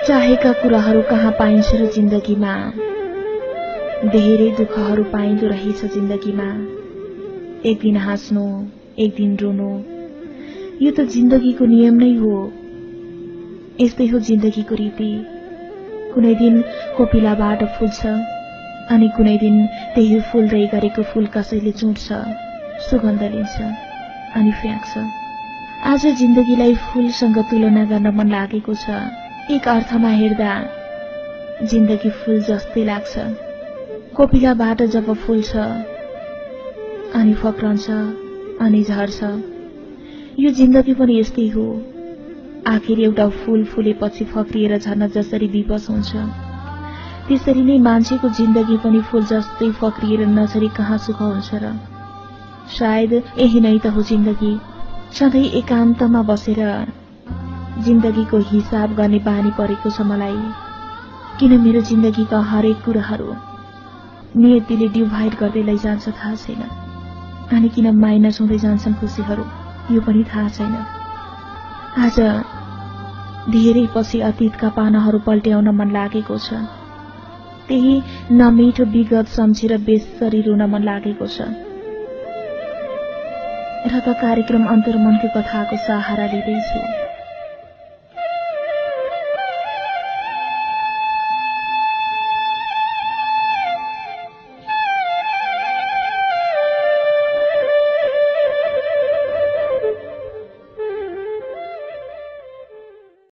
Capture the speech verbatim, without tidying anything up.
चाहेका कुराहरू कहाँ पाइन्छ र जिन्दगीमा, धेरै दुःखहरू पाइँदो रहेछ जिन्दगीमा। एक दिन हाँस्नु, एक दिन रोनु, यो त जिन्दगीको नियम नै हो। यस्तै हो जिन्दगीको रीति। कुनै दिन कोपिलाबाट फुल्छ अनि कुनै दिन त्यही फुल्दै गरेको फूल कसैले चुट्छ, सुगन्ध लिन्छ अनि फ्याँक्छ। आज जिन्दगीलाई फूलसँग तुलना गर्न मन लागेको छ। एक अर्थमा हेर्दा जिन्दगी फूल जस्तै लाग्छ। कोपिलाबाट जब फुल्छ अनि फक्रन्छ अनि झर्छ, यो जिन्दगी पनि यस्तै हो। आखिर एउटा फूल फुलेपछि फक्रिएर झर्न जसरी विवश हुन्छ, त्यसरी नै मान्छेको जिन्दगी पनि फूल जस्तै फक्रिएर नझरी कहाँ सुख हुन्छ र। सायद यही नै त हो जिन्दगी। सधैँ एकान्तमा बसेर जिन्दगीको हिसाब गर्ने बानी परेको छ मलाई। किन मेरो जिन्दगीका हरेक कुराहरू नियतिले डिभाइड गर्दै लैजान्छ थाहा छैन, अनि किन माइनस हुँदै जान्छन् खुसीहरू, यो पनि थाहा छैन। आज धेरै पछि अतीतका पानाहरू पल्ट्याउन मन लागेको छ। त्यही नमिठो विगत सम्झेर बेसरी रुन मन लागेको छ। र त कार्यक्रम अन्तर्मनको कथाको सहारा लिँदैछु।